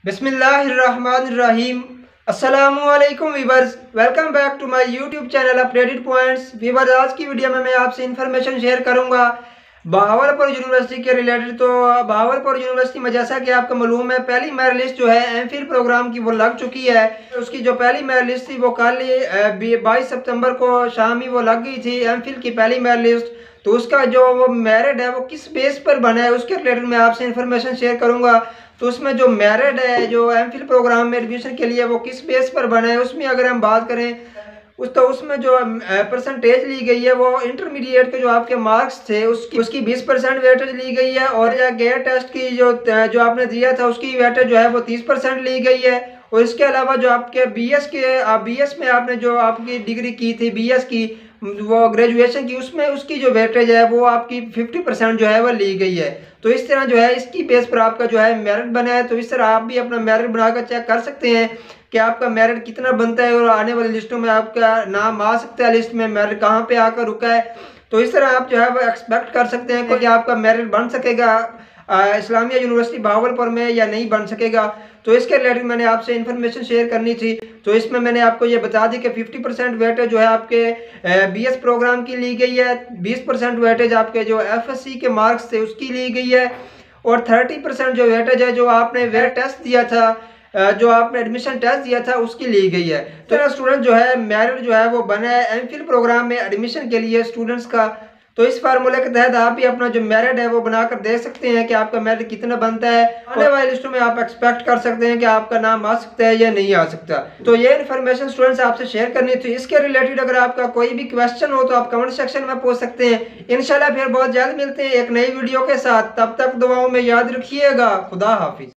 बिस्मिल्लाहिर्रहमानिर्रहीम। अस्सलामुअलैकुम viewers, welcome back to my YouTube channel updated points. Viewers, आज की वीडियो में मैं आपसे इंफॉर्मेशन शेयर करूंगा बहावलपुर यूनिवर्सिटी के रिलेटेड। तो बहावलपुर यूनिवर्सिटी में जैसा कि आपको मालूम है, पहली मेरिट लिस्ट जो है एमफिल प्रोग्राम की वो लग चुकी है। उसकी जो पहली मेरिट लिस्ट थी वो कल 22 सितंबर को शाम ही वो लग गई थी, एमफिल की पहली मेरिट लिस्ट। तो उसका जो वो मेरिट है वो किस बेस पर बना है उसके रिलेटेड मैं आपसे इंफॉर्मेशन शेयर करूंगा। तो उसमें जो मेरिट है जो एमफिल प्रोग्राम में एडमिशन के लिए वो किस बेस पर बना है, उसमें अगर हम बात करें उसमें जो परसेंटेज ली गई है वो इंटरमीडिएट के जो आपके मार्क्स थे उसकी 20% वेटेज ली गई है। और गेयर टेस्ट की जो आपने दिया था उसकी वेटेज जो है वो 30% ली गई है। और इसके अलावा जो आपके बीएस में आपने जो आपकी डिग्री की थी बीएस की, वो ग्रेजुएशन की, उसमें उसकी जो वेटेज है वो आपकी 50% जो है वो ली गई है। तो इस तरह जो है इसकी बेस पर आपका जो है मेरिट बना है। तो इस तरह आप भी अपना मेरिट बनाकर चेक कर सकते हैं कि आपका मेरिट कितना बनता है और आने वाली लिस्टों में आपका नाम आ सकता है, लिस्ट में मेरिट कहाँ पे आकर रुका है। तो इस तरह आप जो है वो एक्सपेक्ट कर सकते हैं कि आपका मेरिट बन सकेगा इस्लामिया यूनिवर्सिटी बहावलपुर में या नहीं बन सकेगा। तो इसके रिलेटेड मैंने आपसे इन्फॉर्मेशन शेयर करनी थी। तो इसमें मैंने आपको ये बता दी कि 50% वेटेज जो है आपके बीएस प्रोग्राम की ली गई है, 20% वेटेज आपके जो एफएससी के मार्क्स थे उसकी ली गई है, और 30% जो वेटेज है जो आपने वेट टेस्ट दिया था, जो आपने एडमिशन टेस्ट दिया था उसकी ली गई है। तो स्टूडेंट जो है मेरिट जो है वो बना है एमफिल प्रोग्राम में एडमिशन के लिए स्टूडेंट्स का। तो इस फार्मूले के तहत आप भी अपना जो मेरिट है वो बनाकर देख सकते हैं कि आपका मेरिट कितना बनता है। आने वाली लिस्टों में आप एक्सपेक्ट कर सकते हैं कि आपका नाम आ सकता है या नहीं आ सकता। तो ये इन्फॉर्मेशन स्टूडेंट्स आपसे शेयर करनी थी। इसके रिलेटेड अगर आपका कोई भी क्वेश्चन हो तो आप कमेंट सेक्शन में पूछ सकते हैं। इंशाल्लाह फिर बहुत जल्द मिलते हैं एक नई वीडियो के साथ। तब तक दुआओं में याद रखिएगा। खुदा हाफिज।